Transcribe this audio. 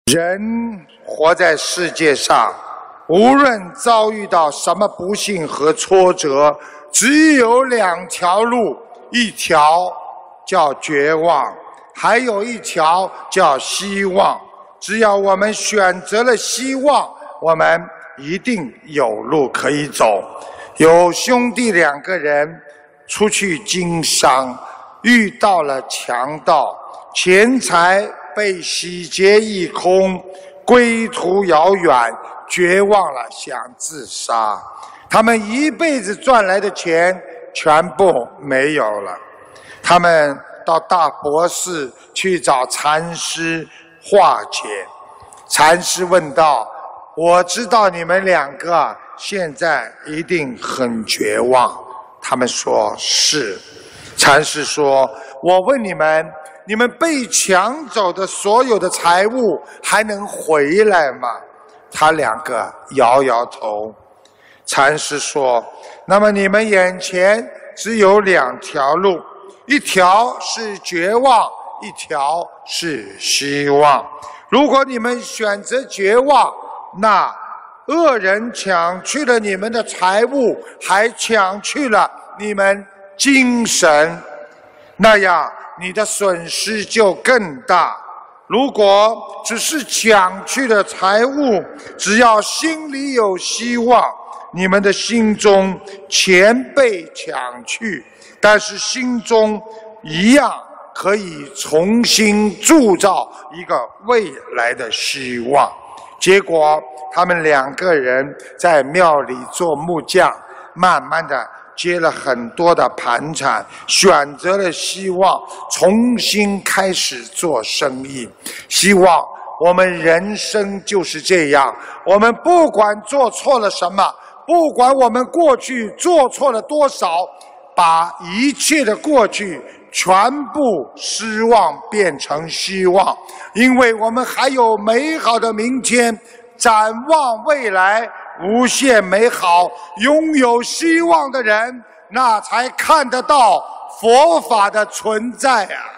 人活在世界上，无论遭遇到什么不幸和挫折，只有两条路，一条叫绝望，还有一条叫希望。只要我们选择了希望，我们一定有路可以走。有兄弟两个人出去经商，遇到了强盗，钱财被洗劫一空，归途遥远，绝望了，想自杀。他们一辈子赚来的钱全部没有了。他们到大博士去找禅师化解。禅师问道：我知道你们两个现在一定很绝望。他们说是。禅师说：我问你们，你们被抢走的所有的财物还能回来吗？他两个摇摇头。禅师说：那么你们眼前只有两条路，一条是绝望，一条是希望。如果你们选择绝望，那恶人抢去了你们的财物，还抢去了你们精神，那样你的损失就更大。如果只是抢去了财物，只要心里有希望，你们的心中钱被抢去，但是心中一样可以重新铸造一个未来的希望。结果他们两个人在庙里做木匠，慢慢的接了很多的盘缠，选择了希望，重新开始做生意。希望我们人生就是这样，我们不管做错了什么，不管我们过去做错了多少，把一切的过去全部失望变成希望，因为我们还有美好的明天，展望未来无限美好。拥有希望的人，那才看得到佛法的存在啊。